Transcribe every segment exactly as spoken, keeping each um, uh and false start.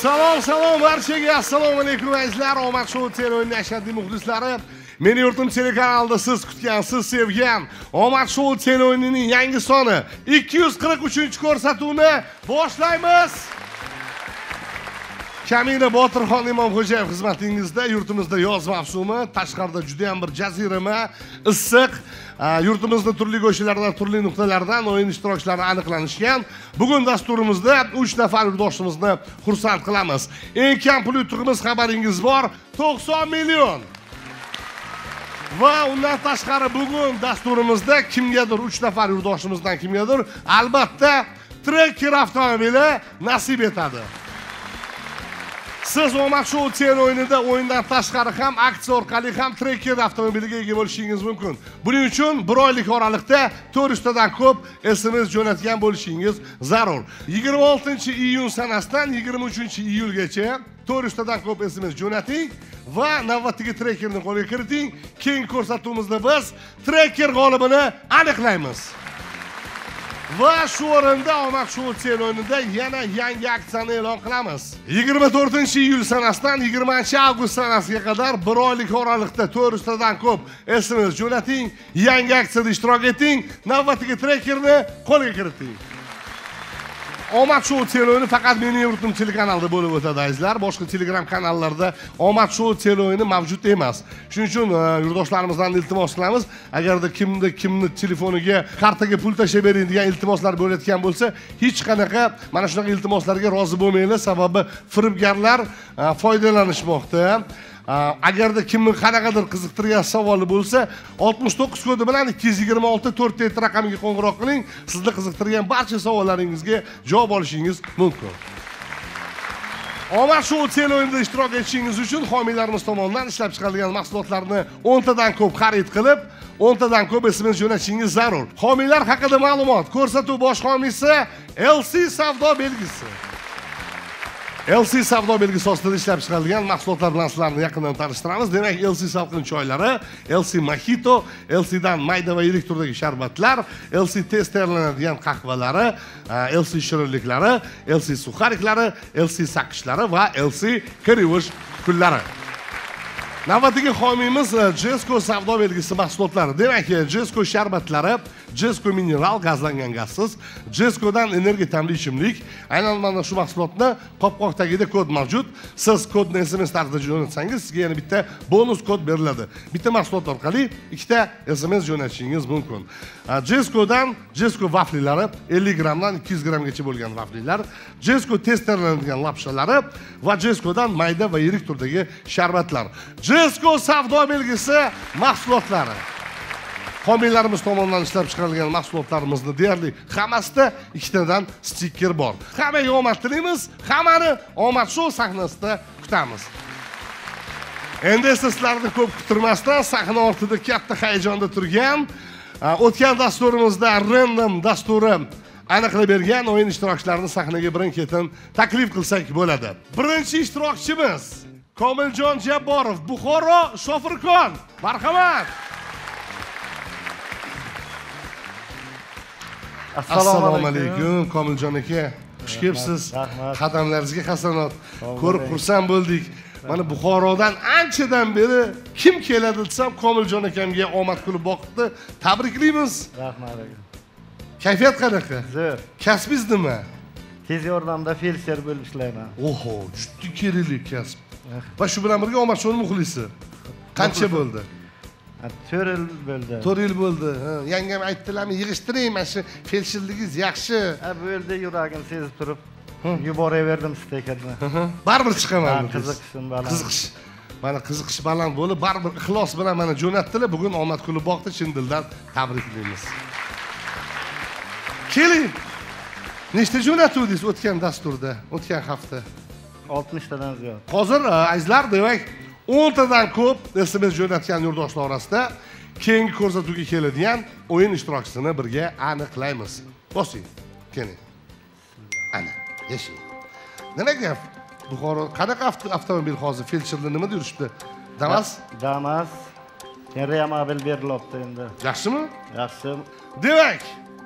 Salom, salom barchaga. Assalomu alaykum azizlar. Omad Show televizioni ashaddiy muxlislari. Meni yurtim telekanalida siz kutgan, siz sevgan Omad Show televizionining yangi soni ikki yuz qirq uchinchi ko'rsatuvni boshlaymiz. Kamina Botirxon Imomxo'jayev xizmatingizda. Yurtimizda yoz mavsumi, tashqarida juda ham bir jazirama, issiq. Yurtimizda turli ko'chalardan, turli nuqtalardan o'yin ishtirokchilari aniqlanishgan. Bugun dasturimizda uch nafar yurtdoshimizni xursand qilamiz. Eng kam pul yutug'imiz xabaringiz bor, to'qson million. Va undan tashqari bugun dasturimizda kimgadir uch nafar yurtdoshimizdan kimgadir albatta Tracker avtomobili nasib etadi. Siz Omad Show televideniyada o'yindan tashqari ham aksiya orqali ham Tracker avtomobiliga ega bo'lishingiz mumkin. Buning uchun bir oylik oralikda to'rt yuz tadan ko'p S M S jo'natgan bo'lishingiz zarur. yigirma oltinchi iyun sanasidan yigirma uchinchi iyulgacha to'rt yuz tadan ko'p S M S jo'nating va navbatdagi Trackerni qo'lga kiriting. Keyingi ko'rsatuvimizda biz Tracker g'olibini aniqlaymiz. Va shu o'rinda Omad Show televideniyada yana yangi aksiyani e'lon qilamiz. yigirma to'rtinchi iyul sanasidan yigirmanchi avgust sanasiga qadar bir oylik oralikda to'rt yuz tadan ko'p S M S jo'nating, yangi aksiyada ishtirok eting, navbatdagi Trackerni qo'lga kiriting. Omad Show televideniyoni faqat Meni yurtim telekanalida bo'lib o'tadi azizlar. Boshqa Telegram kanallarda Omad Show televideniyoni mavjud emas. Shuning uchun yurtdoshlarimizdan iltimos qilamiz, agarda kimni kimni telefoniga kartaga pul tashab bering degan iltimoslar bo'layotgan bo'lsa, hech qanaqa mana shunaqa iltimoslarga rozi bo'lmanglar, sababi firibgarlar foydalanishmoqda. Agarda kimni qanaqadir qiziqtirgan savoli bo'lsa, oltmish to'qqiz kodi bilan ikki yuz yigirma olti to'rt yetti raqamiga qo'ng'iroq qiling. Sizni qiziqtirgan barcha savollaringizga javob olishingiz mumkin. Omad Show televideniyada ishtirok etishingiz uchun homiylarimiz tomonidan ishlab chiqarilgan mahsulotlarni o'n tadan ko'p xarid qilib, o'n tadan ko'p S M S jo'natishingiz zarur. Homiylar haqida ma'lumot: ko'rsatuv bosh homiysi L C Savdo belgisi. L C Savdo belgisi ostida ishlab chiqarilgan mahsulotlar bilan sizlarni yaqindan tanishtiramiz. Demak, L C salqin choylari, L C Mojito, L C dan mayda va yirik turdagi sharbatlar, L C tez tayyorlanadigan qahvalari, L C shirinliklari, L C suxariklari, L C saqichlari va L C kirivish kullari. Navbatdagi homiyimiz Jesco Savdo belgisi mahsulotlari. Demak, Jesco sharbatlari, Jesco mineral gazlangan gazsiz, Jesco dan energiya ta'minli ichimlik. Aynan mana shu mahsulotni qopqoq tagida kod mavjud. Siz kodni S M S tarzida jo'natsangiz, sizga yana bitta bonus kod beriladi. Bitta mahsulot orqali ikkita S M S jo'natishingiz mumkin. Jesco dan Jesco vaflilari ellik grammdan ikki yuz grammgacha bo'lgan vaflilar, Jesco tez tayyorlanadigan lapshalari va Jesco dan mayda va yirik turdagi sharbatlar. Jesco Savdo belgisi mahsulotlari. Homiylarimiz tomonidan ishlab chiqarilgan mahsulotlarimizni deyarli hammasida ikkitadan stiker bor. Hammaga omad tilaymiz, hammani Omad Show sahnasida kutamiz. Endi esa sizlarni ko'p kutirmasdan sahna ortida katta hayajonda turgan, o'tgan dasturimizda random dasturi aniqlab bergan o'yin ishtirokchilarini sahnaga birin-ketin taklif qilsak bo'ladi. Birinchi ishtirokchimiz Komiljon Jabborov, Buxoro Shofirkon. Marhamat. Assalomu alaykum Komiljon aka. Xush kelibsiz. Qadamlaringizga hasanot. Ko'rib xursand bo'ldik. Mana Buxorodan anchadan beri kim keladi desam, Komiljon akamga omad kulib boqibdi. Tabriklaymiz. Rahmat aka. Kayfiyat qanaqa? Zo'r. Kasbingiz nima? Tez yordamda feldsher bo'lib ishlayman. Oho, juda kerakli kasb. Va shu bilan birga Omad Showning muxlisi. Qancha bo'ldi? to'rt yil bo'ldi. to'rt yil bo'ldi. Yangam aytdilarmi, yig'ishtiring, mana shu feldsherligingiz yaxshi. Ha, bu yerda yuragim sezib turib, yuboraverdim stekerni. Baribir chiqaman. Qiziqishim baland. Qiziqish. Mana qiziqish baland bo'lib, baribir ixlos bilan mana jo'natdilar. Bugun omad kulib boqdi, chin dildan tabriklaymiz. Keling. Nechta jo'natuvdingiz o'tgan dasturda, o'tgan hafta? oltmish tadan ziyod. Hozir azizlar, demak, o'n tadan ko'p S M S jo'natgan yurtdoshlar orasida keyingi ko'rsatuvga keladigan o'yin ishtirokchisini birga aniqlaymiz. Bosing. Keling. Ana, yashang. Nima gap? Buxoro qanaqa avtomobil hozir feldsherda nima yurishdi? Damas? Damas. Kenreya mobil berilibdi endi. Yaxshimi? Yaxshi. Demak,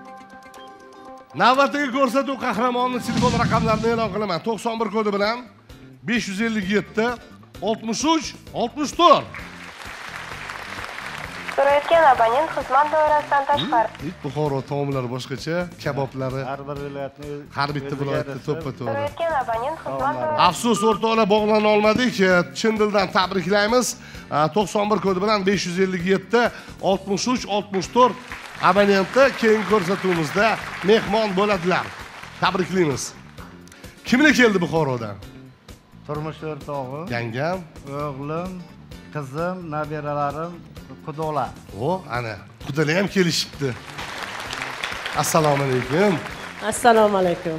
navbatdagi ko'rsatuv qahramonining telefon raqamlarini e'lon qilaman. to'qson bir kodi bilan besh yuz ellik yetti oltmish uch oltmish to'rt. So'rayotgan abonent xizmat doirasidan tashqari. Buxoro taomlari boshqacha, kaboblari Har bir viloyatning har bitta viloyatda to'ppa-to'g'ri. So'rayotgan abonent xizmat doirasidan Afsus o'rtoqlar, bog'lana olmadik. Chin dildan tabriklaymiz. to'qson bir kodi bilan besh yuz ellik yetti oltmish uch oltmish to'rt abonentni keyingi ko'rsatuvimizda mehmon bo'ladilar. Tabriklaymiz. Kimlar keldi Buxorodan? turmush o'rtog'im, Yangam. o'g'lim, qizim, nabiralarim, qudolar. O, ana, qudalar ham kelishibdi. Assalomu alaykum. Assalomu alaykum.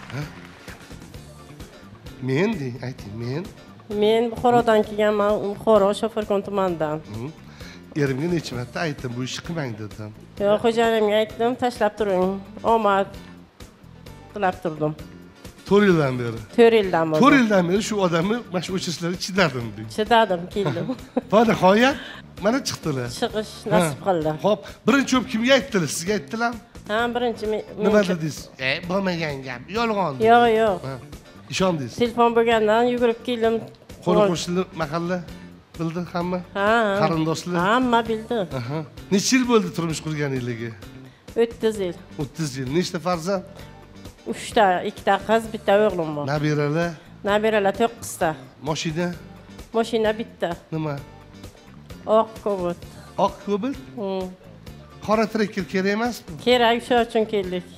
Men deng, ayting, men. Men Buxorodan kelganman, Buxoro Shofarkon tumanidan. Erimga necha marta aytdim, bu ishni qilmang dedim. Yo'q, xo'jayinimga aytdim, tashlab turing. Omad tilab turdim. to'rt yildan beri. to'rt yildan bo'ldi. to'rt yildan beri shu odamni mana shu o'chirishlarga chidadim deng. Chidadim, keldim. Va nihoyat mana chiqdilar. Chiqish nasib qildi. Xo'p, birinchi o'p kimga aytdilar? Sizga aytdilarmi? Ha, birinchi men. Nima dedingiz? E, bo'lmagan gap, yolg'on. Yo'q, yo'q. Ha, ishondingiz. Telefon bo'lgandan yugurib keldim. Qo'ni qo'shni mahalla bildi hamma? Ha. Qarindoshlar? Hamma bildi. Aha. Necha yil bo'ldi turmush qurganligiga? o'ttiz yil. o'ttiz yil. Nechta farzand? uchta, ikkita qiz, bitta o'g'lim bor. Nabiralar? Nabiralar to'qqizta. Mashina? Mashina bitta. Nima? Oq Cobalt. Oq Cobalt? Hmm. Qora Tracker kerak emasmi? Kerak, shu uchun keldik.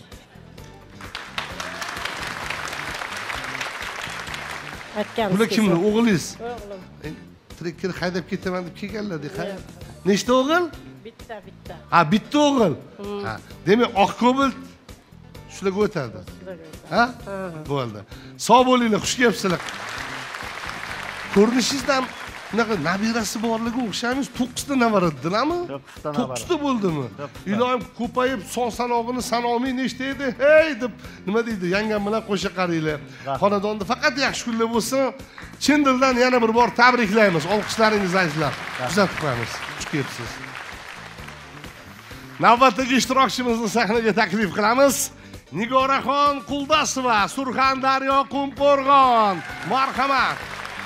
Aytganmiz. Bular kimlar? O'g'lingiz? O'g'lim. Tracker haydab ketaman deb kelganlar-dek. Nechta o'g'il? Bitta, bitta. Ha, bitta o'g'il. Ha, demak, oq Cobalt shularga o'tadi. Ha? Bo'ldi. Sog' bo'linglar, xush kelibsizlar. Ko'rinishingizdan bunaqa nabirasi borligiga o'xshaymiz. to'qqizta navaraddilarmi? to'qqizta navara. to'qqizta bo'ldimi? To'qqizta. Iloyim ko'payib, son sanog'ini sanolmay nechta edi? Hey deb nima deydi? Yangam bilan qo'sha qaranglar. Xonadonda faqat yaxshi kunlar bo'lsin. Chin dildan yana bir bor tabriklaymiz. Olqishlaringizni azizlar. Kuzatib qo'yamiz. Xush kelibsiz. Navbatdagi ishtirokchimizni sahnaga taklif qilamiz. Nigoraxon Quldasova, Surxondaryo Qumqo'rg'on. Marhamat.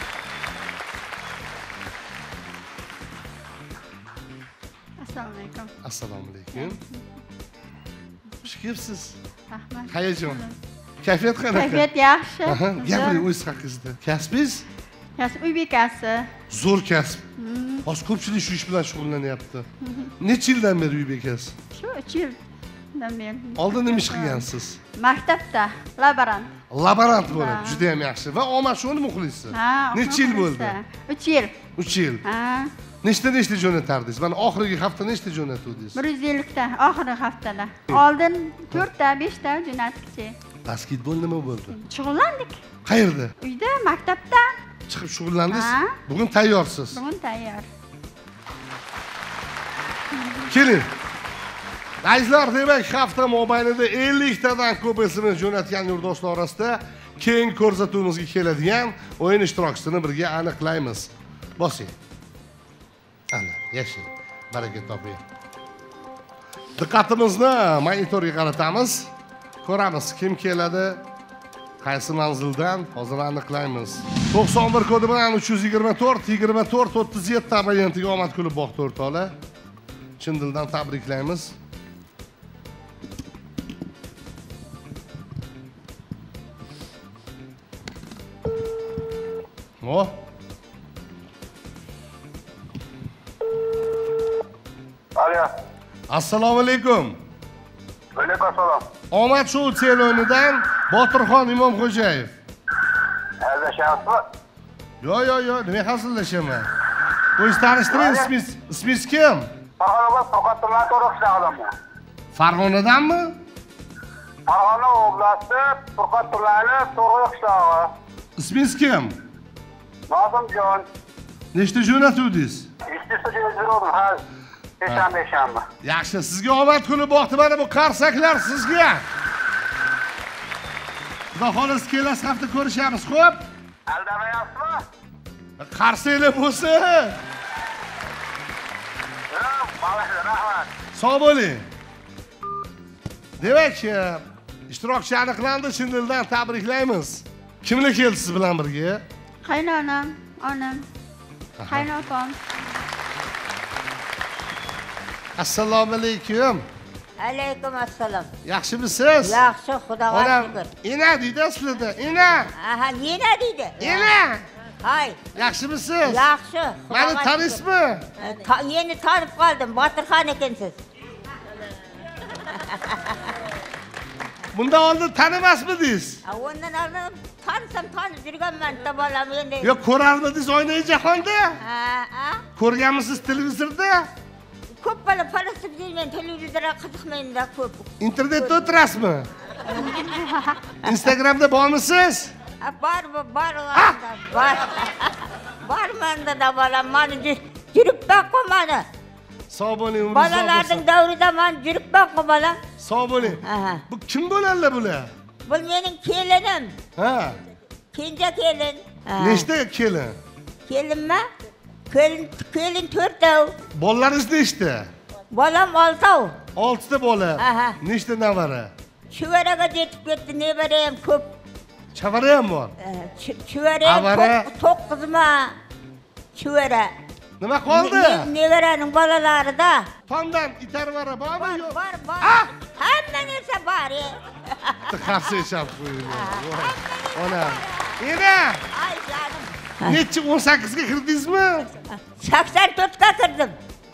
Assalomu alaykum. Assalomu alaykum. Xush kelibsiz. Rahmat. Hayajon. Kayfiyat qanaqa? Kayfiyat yaxshi. Gapiring o'z haqingizda. Kasbingiz? Yaxshi, uy bekasi. Zo'r kasb. Hozir ko'pchilik shu ish bilan shug'ullanyapti. Necha yildan beri uy bekasi? Shu uch yildan beri. Oldin nima ish qilgansiz? Maktabda laborant. Laborant bo'lib, juda ham yaxshi. Va omad shuni muxlisi. Ha. Necha yil bo'ldi? uch yil. uch yil. Ha. Nechta nechta jo'natardingiz? Mana oxirgi hafta nechta jo'natdingiz? bir yuz ellik ta oxirgi haftada. Oldin to'rtta, beshta jo'natdik. Basketbol nima bo'ldi? Shug'ullandik. Qayerda? Uyda, maktabda. Chiqib shug'ullandingiz? Ha. Bugun tayyorsiz. Bugun tayyor. Keling. Azizlar, demak, hafta mobaynida ellik tadan ko'p S M S jo'natgan yurtdoshlar orasida keyingi ko'rsatuvimizga keladigan o'yin ishtirokchisini birga aniqlaymiz. Bosing. Ana, yashang. Baraka toping. Diqqatimizni monitorga qaratamiz. Ko'ramiz kim keladi, qaysi manzildan, hozir aniqlaymiz. to'qson bir kodi bilan uch yuz yigirma to'rt yigirma to'rt o'ttiz yetti abonentiga omad kulib boqdi o'rtoqlar. Chin dildan tabriklaymiz. O. Alo. Assalomu alaykum. Alaykum assalom. Omad Show teleonidan Botirxon Imomxo'jayev. Hazillashyapsizmi? Yo, yo, yo, nima hazillashaman? O'zingiz tanishtiring, ismingiz, ismingiz kim? Farg'ona Furqatulloh to'g'risidagi Farg'onadanmi? Farg'ona oblasti Furqatulloh To'g'ri qishlog'i. Ismingiz kim? Nozimjon. Nechta jo'natuvdingiz? Ikkita jo'natdim. Ha. Seshanba, seshanba. Yaxshi, sizga omad kulib boqdi. Mana bu qarsaklar sizga. Xudo xohlasa kelasi hafta ko'rishamiz, xo'p? Aldamayapsizmi? Qarsaklar bo'lsin. Rahmat. Sog' bo'ling. Demak, ishtirokchi aniqlandi, chin dildan tabriklaymiz. Kimlar keldi siz bilan birga? Qaynonam, onam, qaynotam. Assalomu alaykum. Alaykum assalom. Yaxshimisiz? Yaxshi, Xudoga Onam, shukr. ina deydi sizlarda. Ina. Aha, yena deydi. Ina. Hay, Yaxshimisiz? yaxshi. Meni tanıysizmi? Ta, yeni tanib qoldim, Botirxon ekansiz. Bundan oldin tanimasmidingiz? Ha, Ondan oldin tanisam tanib yurganman, bolam endi. Yo, ko'rarmidingiz Oynay jahonda? Ha, ha. Ko'rganmisiz televizorda? Ko'p bola falastif deyman, televizorga qiziqmayman-da ko'p. İnternetda o'tirasizmi? Instagramda bormisiz? Ha, bor, bor, bor. Bor. Bormanda da bolam, meni yuribman qolmadi. Sog' bo'ling, umringiz uzoq Bolalarning bo'lsin. davrida men yuribman bolam. Sog' bo'ling. Aha. Bu kim bo'ladilar bular? Bu mening kelinim. Ha. Kenja kelin. Ha. Nechta kelin? Kelinmi? Kelin, kelin to'rtov. Bolalaringiz nechta? Bolam oltov. oltita bola. Aha. Nechta navara? Chuvaraga yetib ketdi, nevara ham ko'p. Chavara ham bor. Chuvara ham Avara? to'qqizma. Chuvara. Nima qoldi? Nevaraning bolalarida. Tomdan itarvara bormi Bor, yo'q? bor, bor. Ah! Hamma narsa bor. e. Qarshi eshab qo'yinglar. Ona. Ina, Ay jonim. necha o'n sakkizga kirdingizmi? sakson to'rtga kirdim.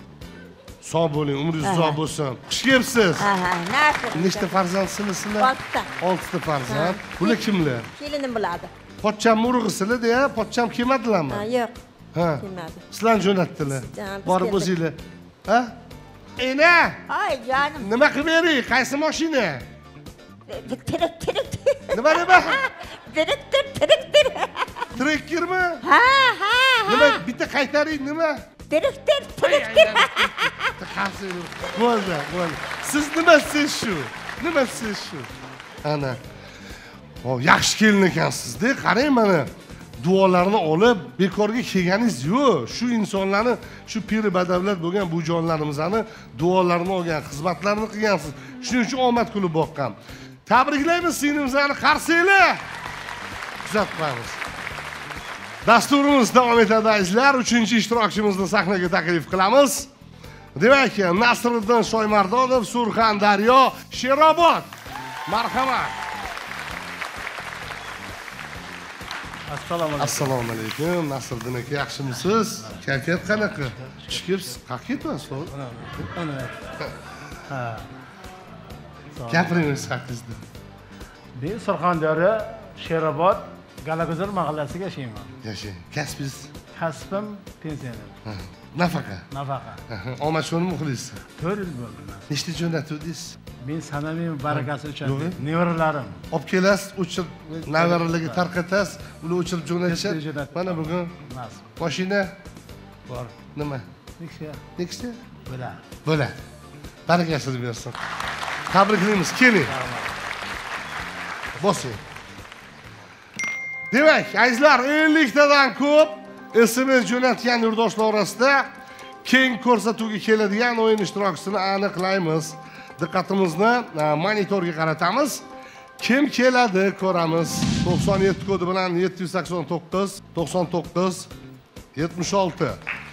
Sog' bo'ling, umringiz uzoq bo'lsin. Xush kelibsiz. Aha, nasib. Nechta farzandsizlar sizlar? Oltita. oltita farzand. Bular kimlar? Kelinim bo'ladi. Pochcham urug'isizlar deya, pochcham kelmadilarmi? Ha, yo'q. Ha. Kelmadi. Sizlarni jo'natdilar. Ja, biz Borib keldik. o'zinglar. Ha? Ina, Ay jonim. nima qilib bering? Qaysi mashina? Tirik, tirik. Nima nima? Direktor, direktor. Trekkermi? Ha, ha, Nima ha. bitta qaytaring nima? Direktor, direktor. Qarshi. Bo'ldi, bo'ldi. Siz nima siz shu? Nima siz shu? Ana. O, yaxshi kelin ekansiz-da. Qarang mana. Duolarni olib bekorga kelganingiz yo'q. Shu insonlarni, shu piri badavlat bo'lgan bu jonlarimizni duolarini olgan, xizmatlarini qilgansiz. Shuning uchun omad kulib boqqan. Tabriklaymiz singlimizni, qarsanglar. Kuzatib qo'yamiz. Dasturimiz davom etadi azizlar. uchinchi ishtirokchimizni sahnaga taklif qilamiz. Demak, Nasriddin Shoymardonov, Surxondaryo, Sherobod. Marhamat. Assalomu alaykum. Assalomu alaykum. Nasriddin aka, yaxshimisiz? Kayfiyat qanaqa? Chiqibsiz, qayerga ketyapsiz? Ana. Ha. Gapiringiz haqingizda. Men Surxondaryo, Sherobod, Galaguzar mahallasiga yashayman. Yashang. Kasbingiz? Kasbim pensioner. Ha, Nafaqa. Nafaqa. Aha, Omad shuni muxlisi. to'rt yil bo'ldi. Nechta jo'natdingiz? Men sanamayman barakasi uchun. Yo'q. Nevaralarim. Olib kelasiz, o'chirib, navaralarga tarqatasiz, ular o'chirib jo'natishadi. jo'natib. Mana bugun Emas. mashina Bor. nima? Nechta? Nechta? Bo'lar. Bo'la. Barakasini bersin. Tabriklaymiz, keling. Bosing. Demak, azizlar, ellik tadan ko'p S M S jo'natgan yurtdoshlar orasida keng ko'rsatuvga keladigan o'yin ishtirokchisini aniqlaymiz. Diqqatimizni monitorga qaratamiz. Kim keladi ko'ramiz. to'qson yetti kodi bilan yetti yuz sakson to'qqiz to'qson to'qqiz yetmish olti.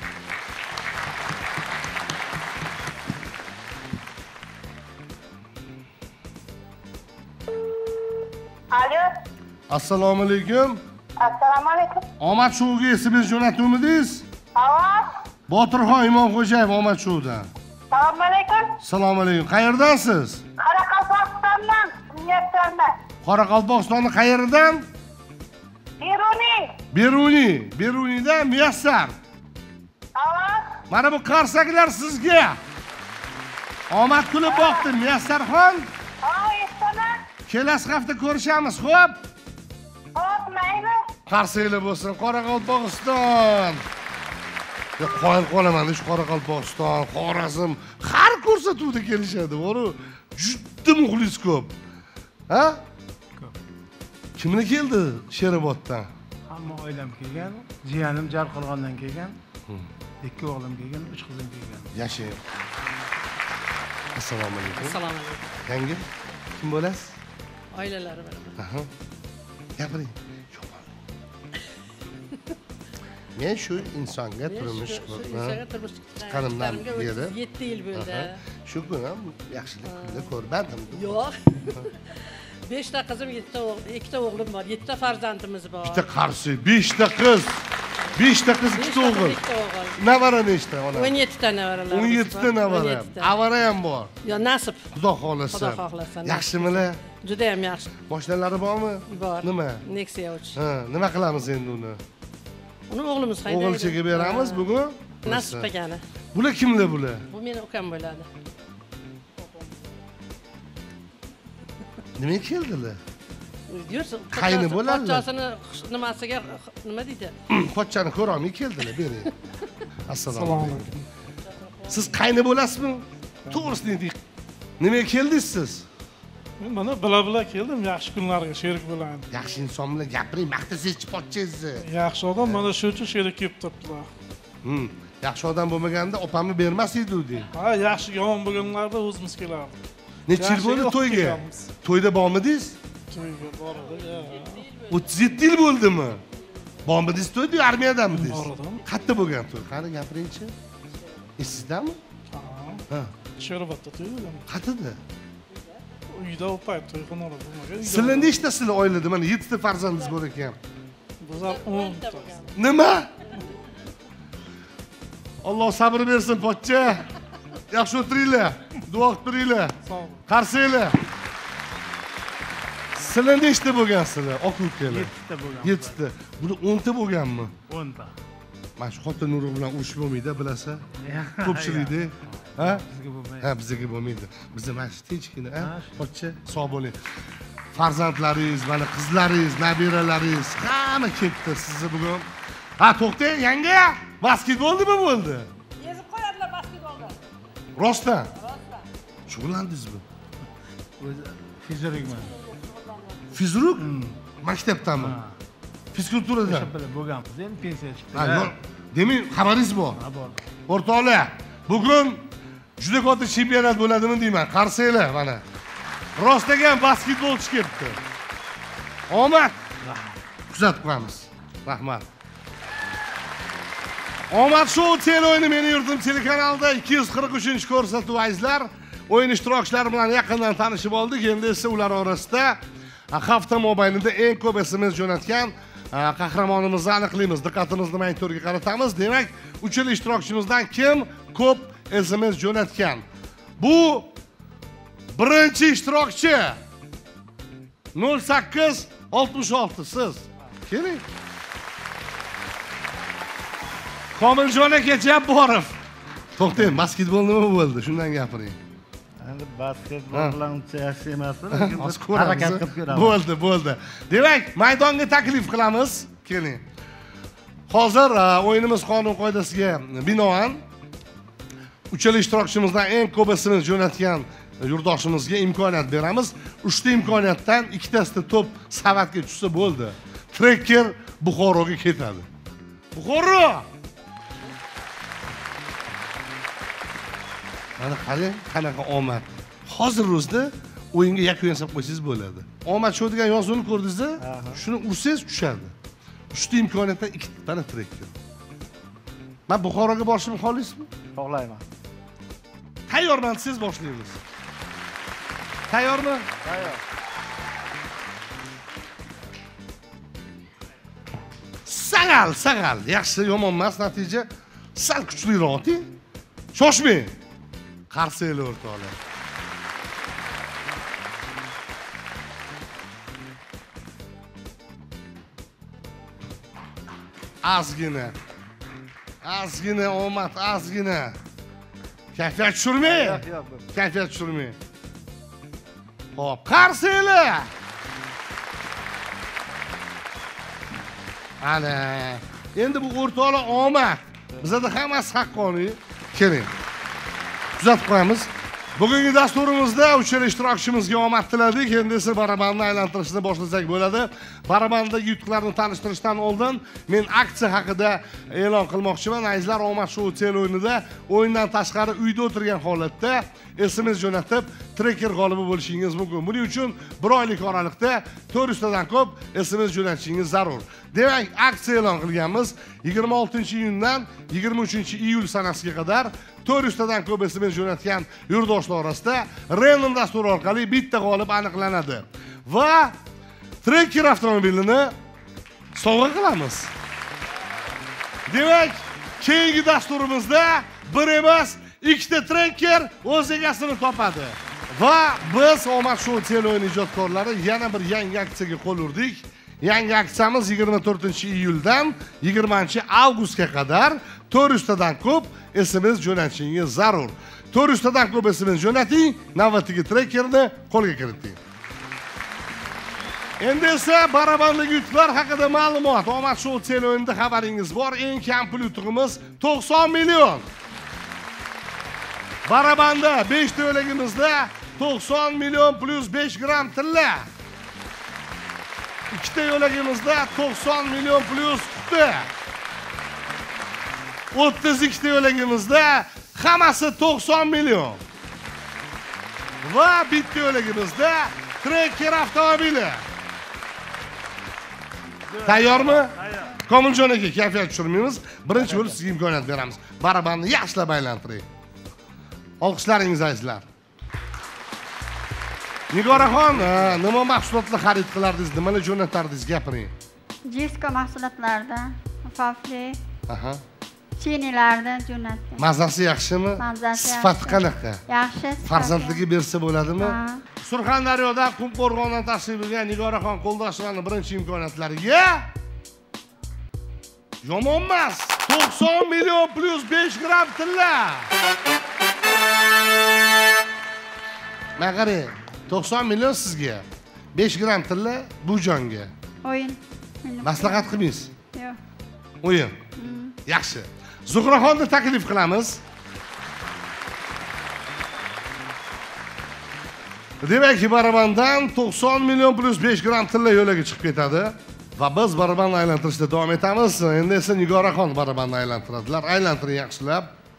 Alo. Assalomu alaykum. Assalomu alaykum. Omad shouga S M S jo'natuvmidingiz? Avaz. Botirxon Imomxo'jayev Omad shoudan. Assalomu alaykum. Assalomu alaykum. Qayerdansiz? Qoraqalpog'istondan Muyassarman. Qoraqalpog'istonni qayeridan? Beruniy. Beruniy. Beruniydan Muyassar. Avaz. Mana bu qarsaklar sizga. Omad kulib boqdi Muyassarxon. Ha, eshitaman. Kelasi hafta ko'rishamiz, xo'p? Xo'p, mayli. Qarsaklar bo'lsin Qoraqalpog'iston. Ya qoyil qolaman shu Qoraqalpog'iston, Xorazm har ko'rsatuvda kelishadi. Bor-u, juda muxlis ko'p. Ha? Ko'p. Kimlar keldi Sheroboddan? Hamma oilam kelgan, jiyanim Jarqo'rg'ondan kelgan, ikki o'g'lim kelgan, uch qizim kelgan. Yashang. Assalomu alaykum. Assalomu alaykum. Yangi kim bo'lasiz? Oilalari bilan. Aha. Gapiring. Men shu insonga turmush insonga turmush chiqqanimdan beri yetti yil bo'ldi. Shu kun ham yaxshilik kunda ko'rmadim. Yo'q. beshta qizim, yettita o'g'il, ikkita o'g'lim bor, yettita farzandimiz bor. Bitta qarshi, beshta qiz. beshta qiz, ikkita o'g'il. Navara nechta ona? o'n yettita navaralar. o'n yettita navara. Avara ham bor. Yo, nasib. Xudo xolasa. Xudo xolasa. Yaxshimilar? Juda ham yaxshi. Mashinalari bormi? Bor. Nima? Nexia uch. Ha, nima qilamiz endi uni? Uni o'g'limiz haydaydi. O'g'ilchaga beramiz bugun. Nasib qilgani. Bular kimlar bular? Bu meni ukam bo'ladi. Nima keldilar? Yursin. Qayni bo'ladi? Pochchasini nimasiga nima deydi? Pochchani ko'rolmay keldilar, bering. Assalomu alaykum. Siz qayni bo'lasizmi? To'g'risini ayting. Nimaga keldingiz siz? Men mana bila-bila keldim, yaxshi kunlarga sherik bo'laman. Yaxshi inson bilan gapiring, maqtasangchi pochchangizni. Yaxshi odam mana shu uchun sherik kelib turibdilar. Hmm, yaxshi odam bo'lmaganda opamni bermas edi deng. Ha, yaxshi yomon bo'lganlarda o'zimiz kelardi. Necha yil bo'ldi to'yga? To'yda bormidingiz? To'yga bordi. o'ttiz yetti yil bo'ldimi? Bormidingiz to'yda, armiyadamidingiz? Bordim. Qayerda bo'lgan to'y? Qani gapiringchi. Esizdami? Ha. Ha. Sherobodda to'y bo'lgan. Qayerda? Uyda o'pay to'yxonada bo'lmagan. Sizlar nechtasizlar oilada? Mana yettita farzandingiz bor ekan. Bizlar o'n ta. Nima? Alloh sabr bersin, pochcha. Yaxshi o'tiringlar. Duo qilib turinglar. Sog' bo'ling. Qarsanglar. Sizlar nechta bo'lgansizlar? Aka ukalar. yettita bo'lgan. yettita. Bular o'nta bo'lganmi? o'nta. Mana shu xotin nuri bilan urush bo'lmaydi, bilasa. Ko'pchilikda. Ha? Bizga bo'lmaydi. Ha, bizga bo'lmaydi. Bizda mana shu tinchgina, ha? Pochcha, sog' bo'ling. Farzandlaringiz, mana qizlaringiz, nabiralaringiz hamma ketdi sizni bugun. Ha, to'xtang, yanga. Basketbol nima bo'ldi? Yezib qo'yadilar basketbolda. Rostdan. Rostdan. Shug'ullandingizmi? O'zi fizrukman. Fizruk? Maktabdami? Fizkulturadan. O'sha bilan bo'lganmiz. Endi pensiya chiqdi. Ha, yo'q. Demak, xabaringiz bor. Ha, bor. O'rtoqlar, bugun juda katta chempionat bo'ladimi deyman. Qarsanglar mana. Rostlagan basketbolchi kelibdi. Omad. Kuzatib qo'yamiz. Rahmat. Omad Show teleo'yini Meni Yurtim telekanalida ikki yuz qirq uchinchi ko'rsatuv azizlar. O'yin ishtirokchilari bilan yaqindan tanishib oldik. Endi esa ular orasida hafta mobaynida eng ko'p S M S jo'natgan qahramonimizni aniqlaymiz. Diqqatimizni monitorga qaratamiz. Demak, uchala ishtirokchimizdan kim ko'p S M S jo'natgan? Bu birinchi ishtirokchi. nol sakkiz oltmish olti siz. Keling. Komiljon aka Jabborov. To'xtang, basketbol nima bo'ldi? Shundan gapiring. Endi basketbol bilan uncha yaxshi emas, lekin biz harakat qilib ko'ramiz. Bo'ldi, bo'ldi. Demak, maydonga taklif qilamiz. Keling. Hozir o'yinimiz qonun qoidasiga binoan uchala ishtirokchimizdan eng ko'p S M S jo'natgan yurtdoshimizga imkoniyat beramiz. uchta imkoniyatdan ikkitasida to'p savatga tushsa bo'ldi. Trekker Buxoroga ketadi. Buxoro! Mana qarang, qanaqa omad. Hozir o'zida o'yinga yakun yasab qo'ysangiz bo'ladi. Omad shu degan yozuvni ko'rdingiz-a? Shuni ursangiz tushadi. uchta imkoniyatdan ikkita mana trekker. Men Buxoroga borishimni xohlaysizmi? Xohlayman. Tayyorman, siz boshlaymiz. Tayyormi? Tayyor. Sagal, sagal. Yaxshi, yomon emas, natija sal kuchliroq-ti. Shoshmang. Qarsanglar o'rtoqlar. Azgina. Azgina omad, azgina. Kayfiyat tushirmang. Yo'q, yo'q. Kayfiyat tushirmang. Xo'p, qarsanglar. Ana. Endi bu o'rtoqlar omad. Bizda hammasi haqqoniy. Keling. Kuzatib qo'yamiz. Bugungi dasturimizda uchala ishtirokchimizga omad tiladik. Endi esa barabanni aylantirishni boshlasak bo'ladi. Barabandagi yutuqlarni tanishtirishdan oldin men aksiya haqida e'lon qilmoqchiman. Azizlar, omad shou tel o'yinida o'yindan tashqari uyda o'tirgan holatda S M S jo'natib trekker g'olibi bo'lishingiz mumkin. Buning uchun bir oylik oralikda to'rt yuz tadan ko'p S M S jo'natishingiz zarur. Demak, aksiya e'lon qilganmiz. yigirma oltinchi iyundan yigirma uchinchi iyul sanasiga qadar to'rt yuz tadan ko'p S M S jo'natgan yurtdoshlar orasida random dasturi orqali bitta g'olib aniqlanadi va trekker avtomobilini sovg'a qilamiz. Demak, keyingi dasturimizda bir emas, ikkita trekker o'z egasini topadi. Va biz Omad shou tel o'yin ijodkorlari yana bir yangi aksiyaga qo'l urdik. Yangi aksiyamiz yigirma to'rtinchi iyuldan yigirmanchi avgustga qadar to'rt yuz tadan ko'p S M S jo'natishingiz zarur. to'rt yuz tadan ko'p S M S jo'nating, navbatdagi trekkerni qo'lga kiriting. Endi esa barabandagi yutuqlar haqida ma'lumot. Omad shou tel o'yinida xabaringiz bor. Eng kam pul yutug'imiz to'qson million. Barabanda besh ta o'lagimizda to'qson million plus besh gram tilla. ikkita yo'lagimizda to'qson million plus quti. o'ttiz ikkita yo'lagimizda hammasi to'qson million. Va bitta yo'lagimizda trekker avtomobili. Tayyormi? Tayyor. Komiljon aka, kayfiyat tushirmaymiz. Birinchi bo'lib sizga imkoniyat beramiz. Barabanni yaxshilab aylantiring. Olqishlaringiz azizlar. Nigoraxon, nima mahsulotlar xarid qilardingiz, nimalar jo'natardingiz, gapiring. Jisko mahsulotlardan, fafli, Aha. chinilardan jo'natdim. Mazasi yaxshimi? Mazasi Sifati qanaqa? Yaxshi. Farzandligi bersa bo'ladimi? Surxondaryoda Qumqo'rg'ondan tashrif buyurgan Nigoraxon Qo'ldoshovaning birinchi imkoniyatlariga yomon emas. to'qson million plus besh gram tilla. Mana qarang, to'qson million sizga, besh gram tilla bu jonga. O'yin. Maslahat qilmaysiz? Yo'q. O'yin. Yaxshi. Zuhraxonni taklif qilamiz. Demak, barabandan to'qson million plus besh gram tilla yo'laga chiqib ketadi va biz barabanni aylantirishda davom etamiz. Endi esa Nigoraxon barabanni aylantiradilar. Aylantiring yaxshilab.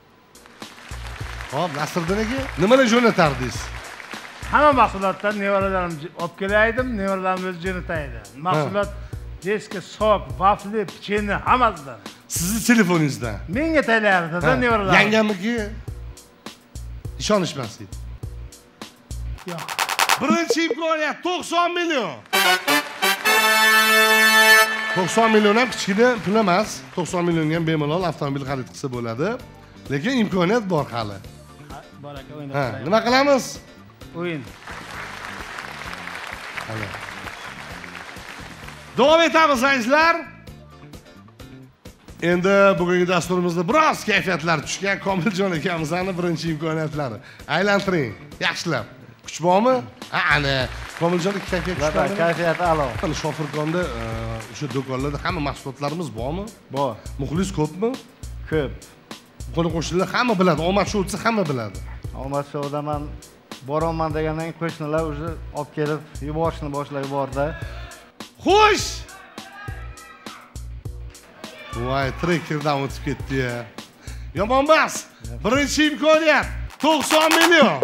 Xo'p, Nasriddin aka, nimalar jo'natardingiz? Hamma mahsulotdan nevaralarimni olib kelaydim, nevaralarim o'zi jo'nataydi. Mahsulot diska, sok, vafli, pecheni hammasidan. Sizni telefoningizdan. Menga tayyorlarda nevaralarim. Yangamniki ishonishmaslik. Yo'q. Birinchi imkoniyat to'qson million. to'qson million ham kichkina pul emas. to'qson millionga ham bemalol avtomobil xarid qilsa bo'ladi. Lekin imkoniyat bor hali. Bor aka, o'ynab Ha, turaylik. nima qilamiz? O'yin. Hali. Davom etamiz azizlar. Endi bugungi dasturimizda biroz kayfiyatlar tushgan Komiljon akamizning birinchi imkoniyatlari. Aylantiring, yaxshilab. Kuch bormi? Ha, ana, Komiljon kayfiyat tushgan. Kayfiyat a'lo. Shofirkonda o'sha do'konlarda hamma mahsulotlarimiz bormi? Bor. Muxlis ko'pmi? Ko'p. Qo'ni qo'shnilar hamma biladi, Omad shou desa hamma biladi. Omad shouda men boraman degandan qo'shnilar o'zi olib kelib yuborishni boshlab yubordi. Xo'sh. Voy, trekkerdan o'tib ketdi-ya. Yomon emas. Birinchi imkoniyat to'qson million.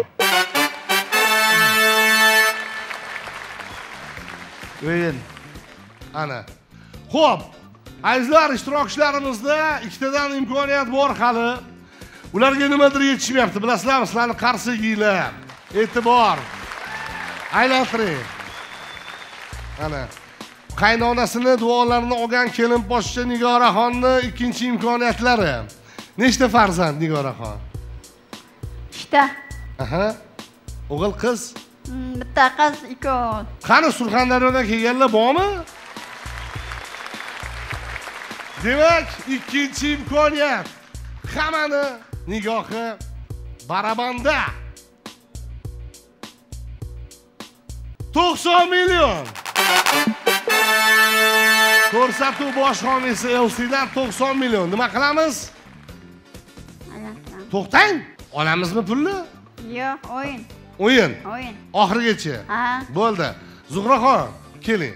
O'yin. Ana. Xo'p, azizlar, ishtirokchilarimizda ikkitadan imkoniyat bor hali. Ularga nimadir yetishmayapti, bilasizlarmi? Sizlarning qarsiginglar. E'tibor. Aylantiring. Ana. Qaynonasini duolarini olgan kelin poshsha Nigoraxonni ikkinchi imkoniyatlari. Nechta farzand Nigoraxon? Ikkita. Aha. O'g'il, qiz? Bitta qiz, ikki o'g'il. Qani Surxondaryodan kelganlar bormi? Demak, ikkinchi imkoniyat. Hammani nigohi barabanda. to'qson million. Ko'rsatuv bosh homiysi L C dan to'qson million. Nima qilamiz? To'xtang. Olamizmi pulni? Yo'q, o'yin. O'yin. O'yin. Oxirigacha. Ha. Bo'ldi. Zuhraxon, keling.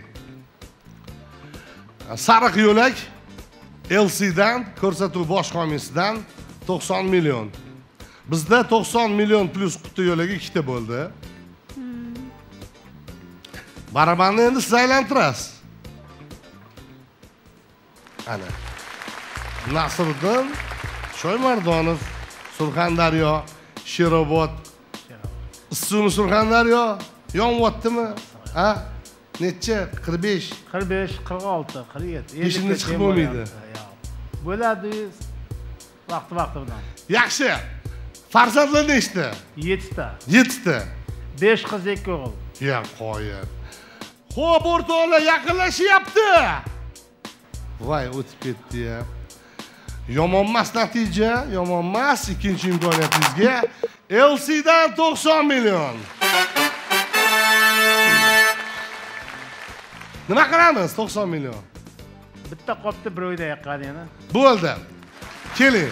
Sariq yo'lak L C dan ko'rsatuv bosh homiysidan to'qson million. Bizda to'qson million plus quti yo'lagi ikkita bo'ldi. Barabanni endi siz aylantirasiz. Ana. Nasriddin Shoymardonov, Surxondaryo, Sherobod. Issiqmi Surxondaryo? Yonyaptimi? Ha? Necha? qirq besh. qirq besh, qirq olti, qirq yetti. Beshinda chiqib bo'lmaydi. Bo'ladi vaqti-vaqti bilan. Yaxshi. Farzandlar nechta? yettita. yettita. besh qiz, ikki o'g'il. Ya qo'yib. Xo'p, o'rtoqlar yaqinlashyapti. Voy, o'tib ketdi-ya. Yomon emas natija, yomon emas. Ikkinchi imkoniyatingizga L C dan to'qson million. Nima qilamiz to'qson million? Bitta qopda bir oyda yaqqan yana. Bo'ldi. Keling.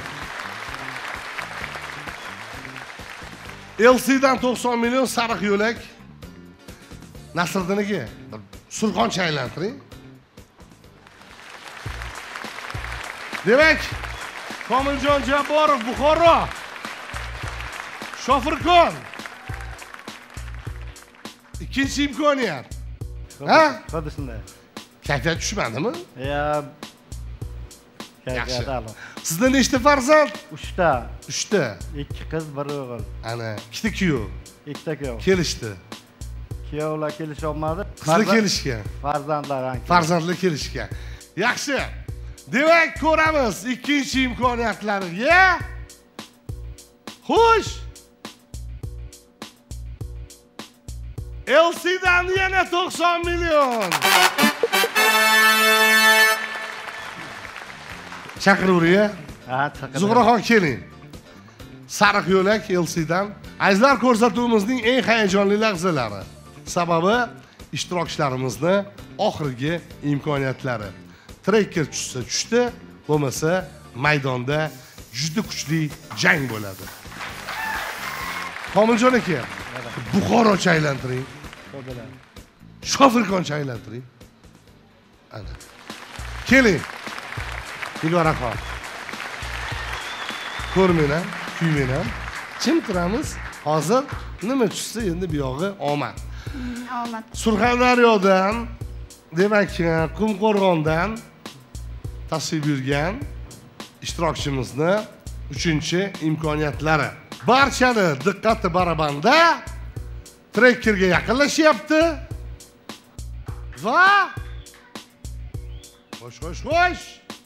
L C dan to'qson million sariq yo'lak. Nasriddiniga bir Surxoncha aylantiring. Demak, Komiljon Jabborov Buxoro. Shofirkon. Ikkinchi imkoniyat. Ha? Xuddi shunday. Kayfiyat tushmadimi? Ya. Yaxshi. Kayfiyat a'lo. Sizda nechta farzand? uchta. uchta. ikki qiz, bir o'g'il. Ana, ikkita kuyov. Ikkita kuyov. Kelishdi. Kuyovlar kelisholmadi. Qizlar kelishgan. Farzandlar ham. Farzandlar kelishgan. Yaxshi. Demak, ko'ramiz ikkinchi imkoniyatlarga. Xo'sh. L C dan yana to'qson million. Chaqiravering. Ha, chaqiravering. Zuhraxon keling. Sariq yo'lak L C dan. Azizlar, ko'rsatuvimizning eng hayajonli lahzalari. Sababi ishtirokchilarimizni oxirgi imkoniyatlari. Trekker tushsa tushdi, bo'lmasa maydonda juda kuchli jang bo'ladi. Komiljon aka, Buxorocha aylantiring. Shofirkoncha aylantiring. Ana. Keling. Nigoraxon. Ko'rmanglar, kuymanglar. Kim turamiz? Hozir nima tushsa endi bu yog'i omad. Omad. Surxondaryodan, demak, Qumqo'rg'ondan tashrif buyurgan ishtirokchimizni uchinchi imkoniyatlari. Barchani diqqati barabanda trekkerga yaqinlashyapti va xo'sh, xo'sh, xo'sh.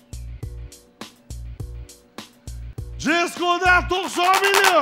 Jeskodan to'qson million.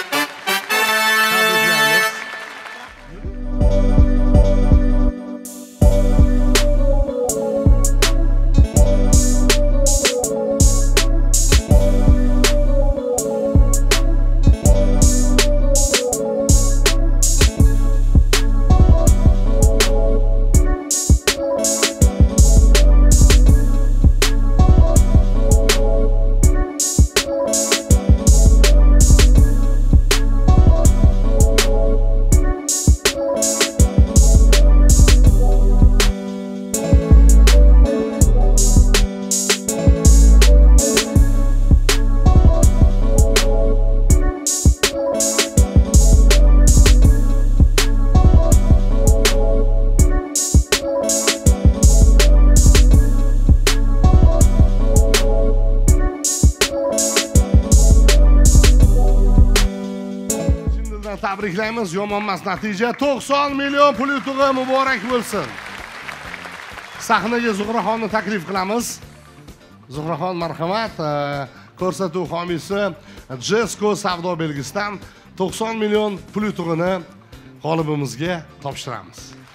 Tabriklaymiz, yomon emas natija. to'qson million pul yutug'i muborak bo'lsin. Sahnaga Zuhraxonni taklif qilamiz. Zuhraxon, marhamat. Ko'rsatuv homiysi Jesko savdo belgisidan to'qson million pul yutug'ini g'olibimizga topshiramiz.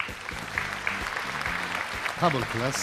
Qabul qilasiz.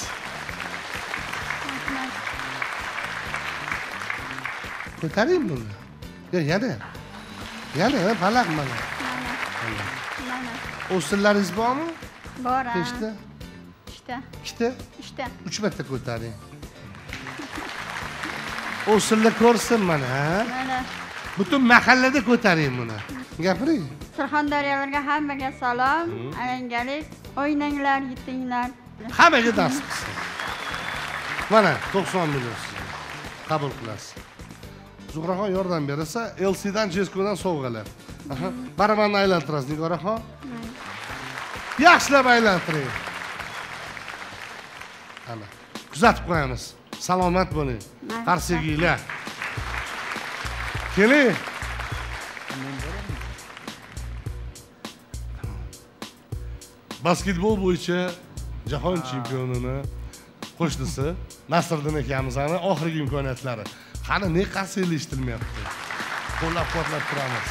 Ko'taring buni. Yo, yana. Yana palaq mana. Mana. Mana. O'sinlaringiz bormi? Bor. Nechta? Ikkita. Ikkita? Uchta. uch marta ko'taring. O'sinlar ko'rsin mana, ha? Mana. Butun mahallada ko'taring buni. Gapiring. Surxondaryolarga hammaga salom. Alangali o'ynanglar, yetinglar. Hammaga dars qilsin. Mana to'qson million sizga. Qabul qilasiz. Zuhraxon yordam bersa, L C dan Jeskodan sovg'alar. Aha, barabanni aylantirasiz, Nigoraxon. Yaxshilab aylantiring. Ana, kuzatib qo'yamiz. Salomat bo'ling. Qarshigilar. Keling. Basketbol bo'yicha jahon chempionini qo'shnisi Nasriddin akamizning oxirgi imkoniyatlari. Qani ne qasili eshitilmayapti. Qo'llab-quvvatlab turamiz.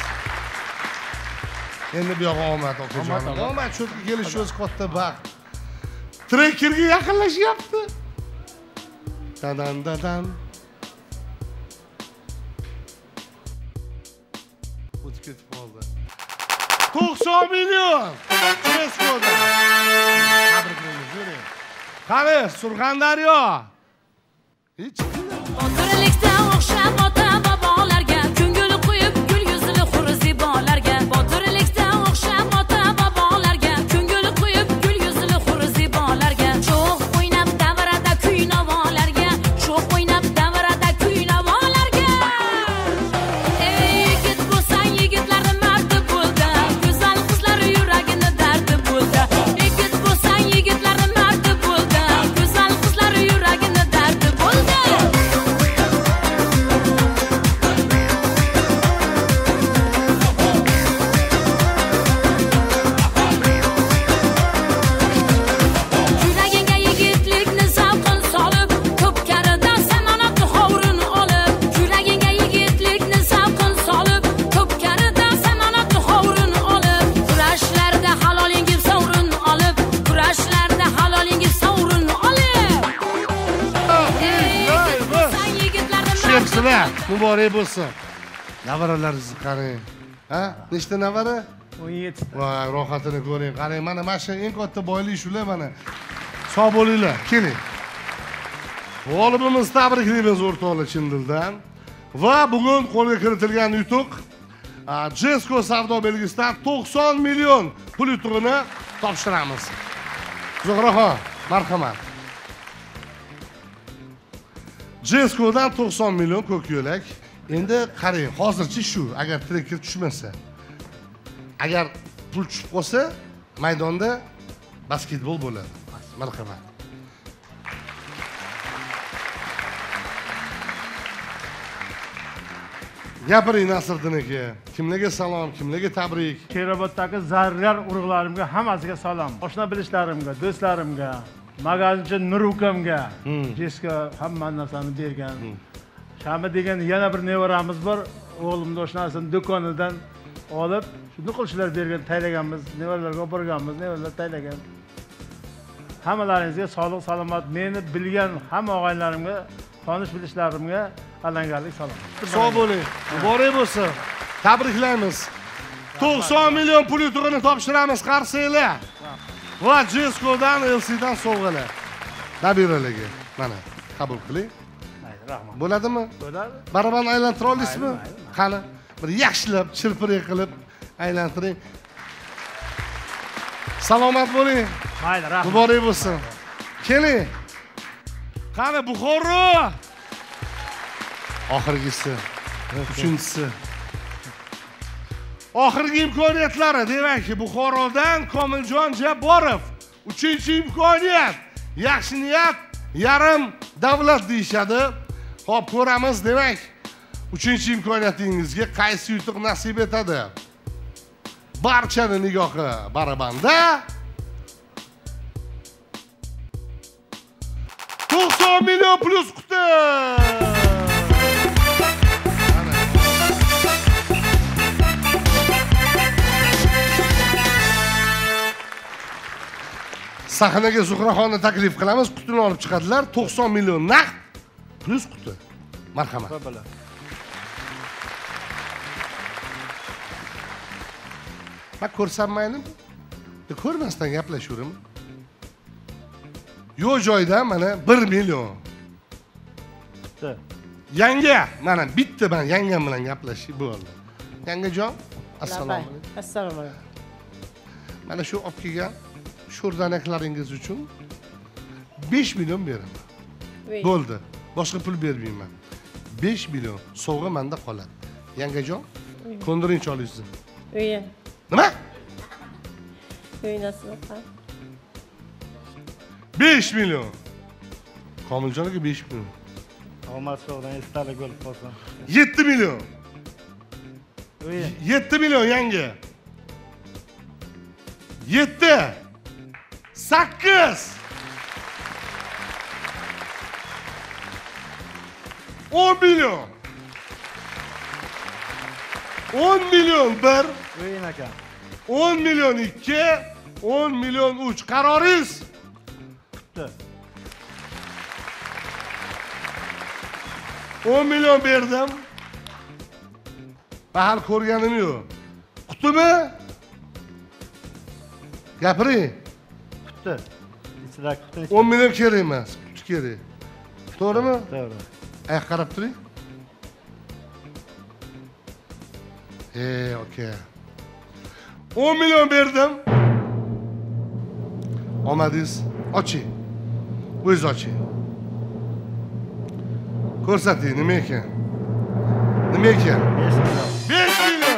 Endi bu yo'g'i omad okajon. Omad cho'tga kelish o'z katta baxt. Trekerga yaqinlashyapti. Dadan dadan. O'tib ketib qoldi. to'qson million. Jeskodan. Tabriklaymiz, yuring. Qani, Surxondaryo. Hech Botirlikda o'xshab ota-bobolarga, ko'ngil qo'yib gul yuzli xurzibolarga. Botirlikda o'xshab ota-bobolarga, ko'ngil qo'yib gul yuzli xurzibolarga. Sho'x o'ynab davrada kuy-navolarga, sho'x o'ynab davrada kuy-navolarga. Ey yigit bo'lsang, yigitlarning mardi bo'ldi. Go'zal qizlar yuragini dardi bo'ldi. Yigit bo'lsang, yigitlarning mardi bo'ldi. Go'zal qizlar yuragini dardi bo'ldi. Yuragingga yigitlikni zavqin solib, ko'pkaridan samonatni hovrini olib. Yuragingga yigitlikni zavqin solib, ko'pkaridan samonatni hovrini olib. Kurashlarda halolingiz sovrinni olib, kurashlarda halolingiz sovrinni olib. Shemsizlar, muborak bo'lsin. Navaralaringizni qarang. Ha? Nechta navara? o'n yetti. Voy, rohatini ko'ring. Qarang, mana mana shu eng katta boylik shular mana. Sog' bo'linglar, keling. G'olibimizni tabriklaymiz o'rtoqlar chin dildan. Va bugun qo'lga kiritilgan yutuq Jesko savdo belgisidan to'qson million pul yutug'ini topshiramiz. Zuhraxon, marhamat. Jeskodan to'qson million ko'k yo'lak. Endi qarang, hozircha shu, agar trekker tushmasa. Agar pul tushib qolsa, maydonda basketbol bo'ladi. Marhamat. Gapiring Nasriddin aka. Kimlarga salom, kimlarga tabrik? Keroboddagi zarrar urug'larimga hammasiga salom. Oshna bilishlarimga, do'stlarimga, magazinchi Nur ukamga, Jesko hamma narsani bergan. Shami degan yana bir nevaramiz bor. O'g'limni oshnasini do'konidan olib, shuni qilishlar bergan, taylaganmiz, nevaralarga olib borganmiz, nevaralar taylagan. Hammalaringizga sog'lik, salomat, meni bilgan hamma og'aylarimga, tanish bilishlarimga alangalik salom. Sog' bo'ling. Muborak bo'lsin. Tabriklaymiz. to'qson million pul yutug'ini topshiramiz qarshilar. Va Jeskodan L C dan sovg'alar. Nabiralarga. Mana, qabul qiling. Rahmat. Bo'ladimi? Bo'ladi. Baraban aylantira olasizmi? Qani, bir yaxshilab, chirpirak qilib aylantiring. Salomat bo'ling. Mayli, rahmat. Muborak bo'lsin. Keling. Qani Buxoro. Oxirgisi. Uchinchisi. Oxirgi imkoniyatlari, demakki, Buxorodan Komiljon Jabborov. Uchinchi imkoniyat. Yaxshi niyat, yarim davlat deyshadi. Xo'p, ko'ramiz, demak, uchinchi imkoniyatingizga qaysi yutuq nasib etadi? Barchani nigohi barabanda. to'qson million plus quti. Sahnaga Zuhraxonni taklif qilamiz, qutini olib chiqadilar. to'qson million naqd plus quti. Marhamat. Bak ko'rsatmaylik. Ko'rmasdan gaplashaveramiz. Yo'q joyda mana bir million. Yanga, mana bitta men yangam bilan gaplashib bo'ldi. Yangajon, assalomu alaykum. Assalomu alaykum. Mana shu olib kelgan sho'rdanaklaringiz uchun besh million beraman. Bo'ldi. Boshqa pul bermayman. besh million sovg'a menda qoladi. Yangajon, ko'ndirinchi olaysiz. Uyi. Nima? Uyi nasib qil. besh million. Komiljonga besh million. Omad sovg'adan esdalik bo'lib qolsin. yetti million. Uyi. yetti million yanga. yetti. sakkiz. o'n million. o'n million bir. Uyin aka. o'n million ikki. o'n million uch. Qaroringiz? Kutdi. o'n million berdim. Bahal ko'rganim yo'q. Qutimi? Gapiring. Kutdi. Ichida kutdi. o'n million kerak emas, quti kerak. To'g'rimi? To'g'ri. Ayoq qarab turing. Ey, okey. o'n million berdim. Omadingiz, oching. O'zingiz oching. Ko'rsating, nima ekan? Nima ekan? besh million. besh million.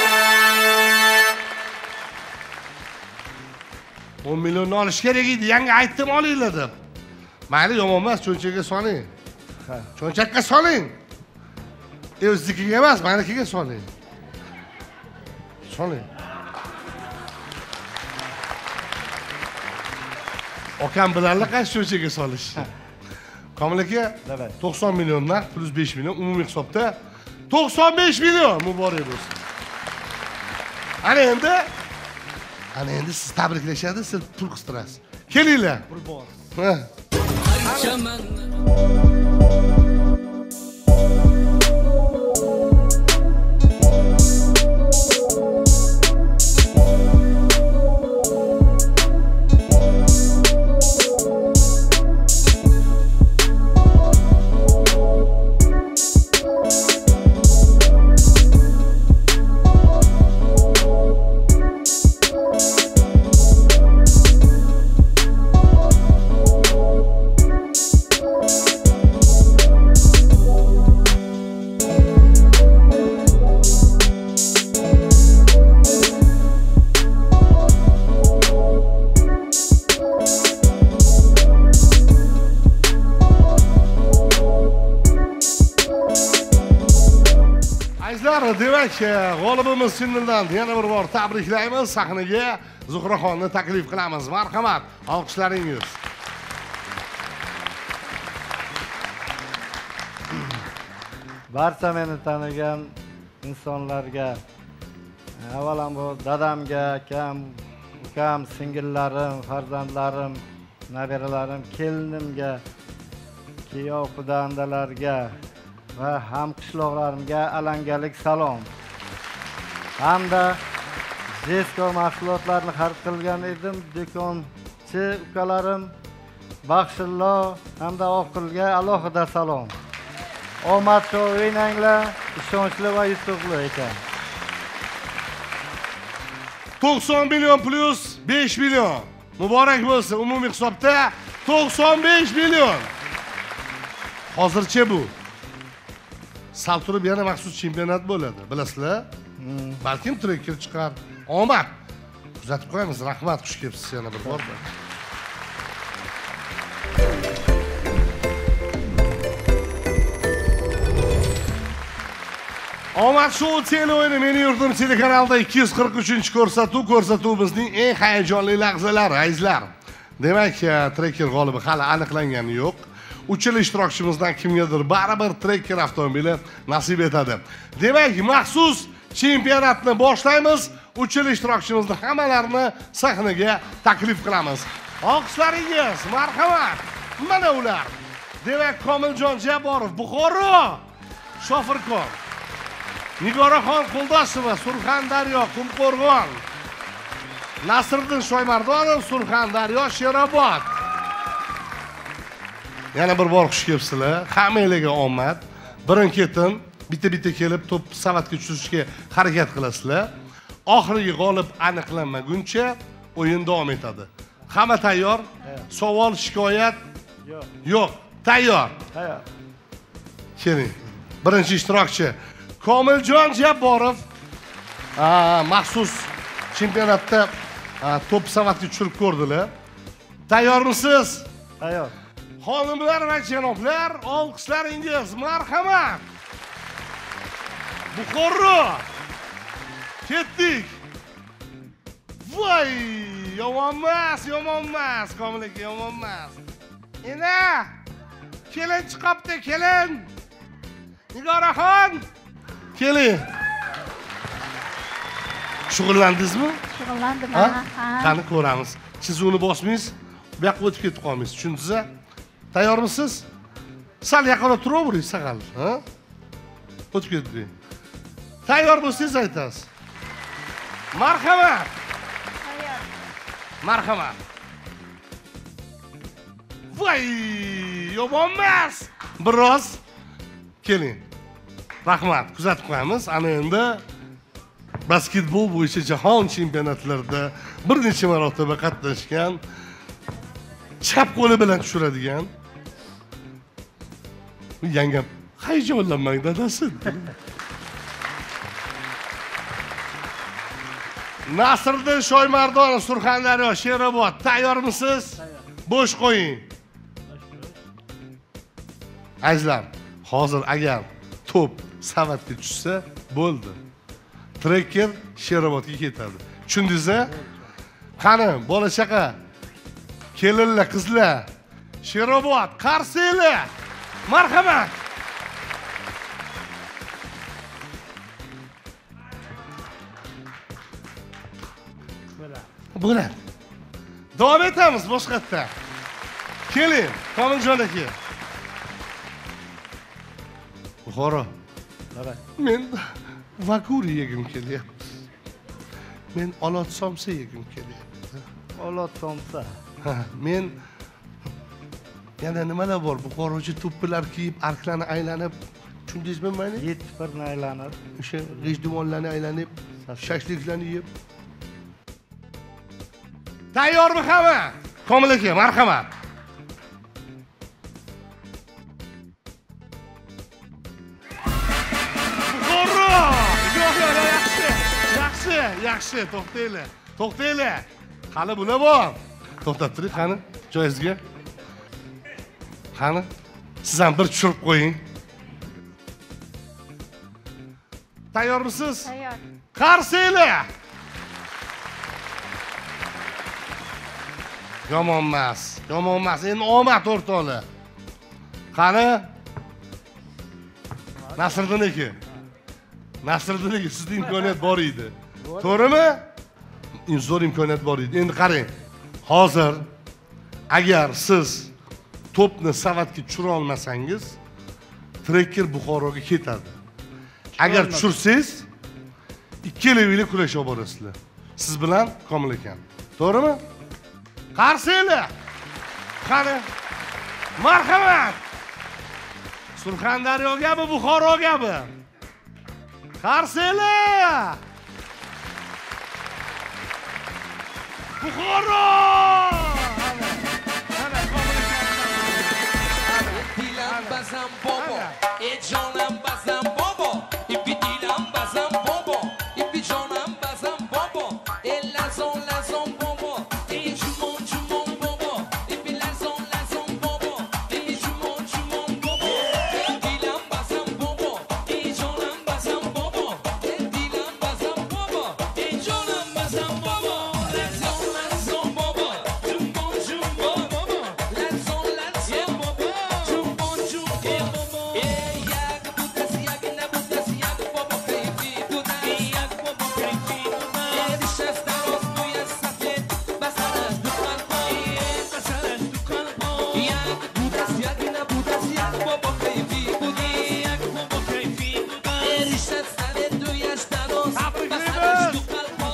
o'n millionni olish kerak edi. Yangi aytdim olinglar deb. Mayli, yomon emas, cho'nchakka soling. Ha. Cho'nchakka soling. E, o'zinikiga emas, menikiga soling. Soling. Okam bilanlar qaysi cho'nchakka solish? Komil aka, to'qson million naqd plus besh million umumiy hisobda to'qson besh million muborak bo'lsin. Ana endi ana endi siz tabriklashadi, siz pul qistirasiz. Kelinglar. Pul bor. Ha. Demak, g'olibimiz Sinildan yana bir bor tabriklaymiz. Sahnaga Zuhraxonni taklif qilamiz. Marhamat, olqishlaringiz. Barcha meni tanigan insonlarga, avvalambor dadamga, akam, ukam, singillarim, farzandlarim, nabiralarim, kelinimga, kuyov xudandalarga va ham qishloqlarimga alangalik salom. Hamda Jesko mahsulotlarini xarid qilgan edim. Do'konchi ukalarim Baxshillo hamda Oqilga alohida salom. Omadli o'ynanglar, ishonchli va yutuqli ekan. to'qson million plus besh million. Muborak bo'lsin. Umumiy hisobda to'qson besh million. Hozircha bu. Sal turib yana maxsus chempionat bo'ladi, bilasizlar? Balkim trekker chiqar. Omad. Kuzatib qo'yamiz. Rahmat, xush kelibsiz yana bir bor. Omad Show tele o'yini Meni yurtim telekanalida ikki yuz qirq uchinchi ko'rsatuv, ko'rsatuvimizning eng hayajonli lahzalari, azizlar. Demak, trekker g'olibi hali aniqlangani yo'q. Uchala ishtirokchimizdan kimgadir baribir trekker avtomobili nasib etadi. Demak, maxsus chempionatni boshlaymiz. Uchala ishtirokchimizni hammalarini sahnaga taklif qilamiz. Olqishlaringiz, marhamat. Mana ular. Demak, Komiljon Jabborov, Buxoro, Shofirkon. Nigoraxon Qo'ldosova, Surxondaryo, Qumqo'rg'on. Nasriddin Shoymardonov, Surxondaryo, Sherobod. Yana bir bor xush kelibsizlar. Hammangizga omad. birin ketin bitta-bitta kelib to'p savatga tushirishga harakat qilasizlar. Oxirgi g'olib aniqlanmaguncha o'yin davom etadi. Hamma tayyor? Savol, shikoyat? Yo'q. Yo'q. Tayyor. Tayyor. Keling. Birinchi ishtirokchi Komiljon Jabborov maxsus chempionatda to'p savatga tushirib ko'rdilar. Tayyormisiz? Tayyor. Xonimlar va janoblar, olqishlaringiz marhamat. Buxoro. Ketdik. Voy, yomon emas, yomon emas, Komil aka, yomon emas. Ena, kelin chiqibdi, kelin. Nigoraxon, keling. Shug'ullandingizmi? Shug'ullandim. Ha? Qani ko'ramiz. Siz uni bosmaysiz, bu yoqqa o'tib ketib qolmaysiz. Tushundingiz-a? Tayyormisiz? Sal yaqinroq turavering, saqal, ha? O'tib ketdik. Tayyor bo'lsangiz aytasiz. Marhamat. Tayyor. Marhamat. Voy, yomon emas. Biroz keling. Rahmat, kuzatib qo'yamiz. Ana endi basketbol bo'yicha jahon chempionatlarida bir necha marotaba qatnashgan, chap qo'li bilan tushiradigan. Yangam, hayajonlanmang dadasi. Nasriddin Shoymardonov, Surxondaryo, Sherobod, tayyormisiz? Bo'sh qo'ying. Azizlar, hozir agar to'p savatga tushsa, bo'ldi. Trekker Sherobodga ketadi. Tushundingiz-a? Qani, bola chaqa, kelinlar, qizlar, Sherobod, qarsinglar. Marhamat. Bo'ladi. Davom etamiz boshqatda. Keling, Komiljon aka. Buxoro. Davay. Men vakuri yegim kelyapti. Men olot somsa yegim kelyapti. Olot somsa. Ha, men yana nimalar bor? Buxorochi to'ppilar kiyib, arklarni aylanib, tushundingizmi meni? Yetti birni aylanib, o'sha g'ijdumonlarni aylanib, shashliklarni yeb. Tayyormi hamma? Komil aka, marhamat. Buxoro! Yo'q, yo'q, yaxshi. Yaxshi, yaxshi, to'xtanglar. To'xtanglar. Hali bular bor. To'xtab turing, qani, joyingizga. Qani, siz ham bir tushirib qo'ying. Tayyormisiz? Tayyor. Qarsinglar. Yomon emas, yomon emas. Endi omad o'rtoqlar. Qani? Nasriddin aka. Nasriddin aka, sizda imkoniyat bor edi. To'g'rimi? Zo'r imkoniyat bor edi. Endi qarang. Hozir agar siz to'pni savatga tushira olmasangiz, Trekker Buxoroga ketadi. Agar tushirsangiz, ikkalavinglar kurash olib borasizlar. Siz bilan Komil ekan. To'g'rimi? Qarsinglar. Qani. Marhamat. Surxondaryo gabi, Buxoro gabi. Qarsinglar. Buxoro! Ana, Komil ekan. Dilan bazam bobo, e jonam bazam bobo, ipi dilan bazam bobo, ipi jonam bazam bobo, e lazon lazon bobo, e jumon jumon bobo, ipi lazon lazon bobo, e jumon jumon bobo, e dilan bazam bobo, e jonam bazam bobo, e dilan bazam bobo, e jonam bazam bobo, lazon lazon bobo, jumon jumon bobo, lazon lazon bobo, jumon jumon bobo, e yak butas yak na butas yak bobo kayfi butas yak bobo kayfi butas, e dishas daros tu yasafet basaras du kalpo, e basaras du kalpo, yak butas yak na butas yak bobo kayfi butas yak bobo kayfi butas, e dishas daros tu yasdaros basaras du kalpo.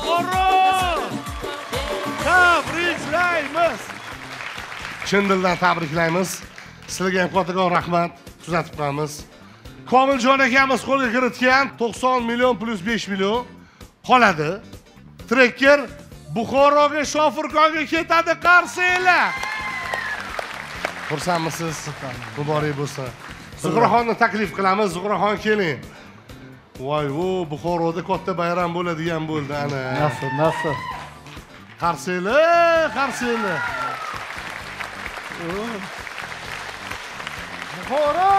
Tabriklaymiz. Chin dildan tabriklaymiz. Sizlarga ham kattakon rahmat. Kuzatib qo'yamiz. Komiljon akamiz qo'lga kiritgan to'qson million plus besh million qoladi. Trekker Buxoroga, Shofirkonga ketadi, qarsanglar. Xursandmisiz? Muborak bo'lsin. Zuhraxonni taklif qilamiz. Zuhraxon keling. Voy, u Buxoroda katta bayram bo'ladigan bo'ldi ana. Nasıl, nasıl? Qarsanglar, qarsanglar. Buxoro!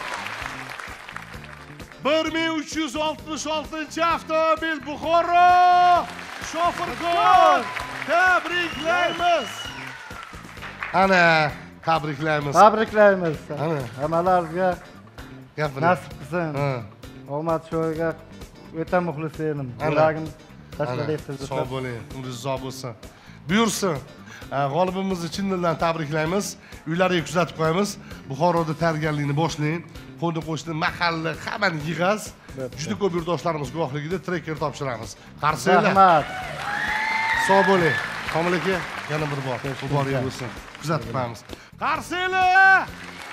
bir ming uch yuz oltmish oltinchi avtomobil Buxoro! Shofirkon! Tabriklaymiz! Ana, tabriklaymiz. Tabriklaymiz. Ana. Hammalarga Gapiring. nasib qilsin. Omad sho'ga o'ta muxlis edim. Ana. Yuragim tashqari etdi. Sog' bo'ling, umringiz uzoq bo'lsin. Buyursin. G'olibimizni chin dildan tabriklaymiz. Uylariga kuzatib qo'yamiz. Buxoroda tayyorgarlikni boshlang. Qo'ni qo'shni, mahalla hammani yig'az. Juda ko'p yurtdoshlarimiz guvohligida trekker topshiramiz. Qarsanglar. Rahmat. Sog' bo'ling. Komil aka, yana bir bor muborak bo'lsin. Kuzatib qo'yamiz. Qarsanglar.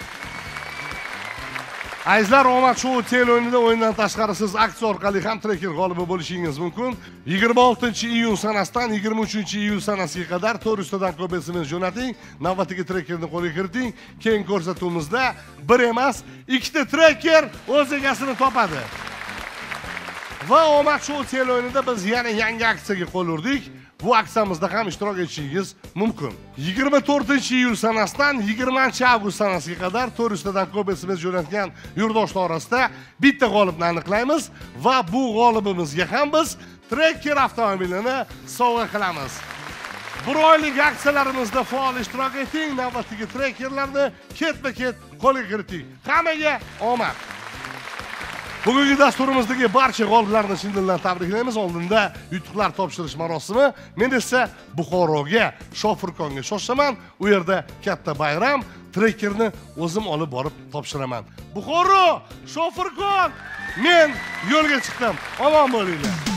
Azizlar, Omad Show teleo'yinida o'yindan tashqari siz aksiya orqali ham trekker g'olibi bo'lishingiz mumkin. yigirma oltinchi iyun sanasidan yigirma uchinchi iyul sanasiga qadar to'rt yuz tadan ko'p S M S jo'nating, navbatdagi trekkerni qo'lga kiriting. Keyin ko'rsatuvimizda bir emas, ikkita trekker o'z egasini topadi. Va Omad Show teleo'yinida biz yana yangi aksiyaga qo'l urdik. Bu aksiyamizda ham ishtirok etishingiz mumkin. yigirma to'rtinchi iyul sanasidan yigirmanchi avgust sanasiga qadar to'rt yuz tadan ko'p S M S jo'natgan yurtdoshlar orasida bitta g'olibni aniqlaymiz va bu g'olibimizga ham biz trekker avtomobilini sovg'a qilamiz. Bir oylik aksiyalarimizda faol ishtirok eting, navbatdagi trekkerlarni ketma-ket qo'lga kiriting. Hammaga omad. Bugungi dasturimizdagi barcha g'oliblarni chin dildan tabriklaymiz. Oldinda yutuqlar topshirish marosimi. Men esa Buxoroga, Shofirkonga shoshaman. U yerda katta bayram, trekkerni o'zim olib borib topshiraman. Buxoro, Shofirkon, men yo'lga chiqdim. Omon bo'linglar.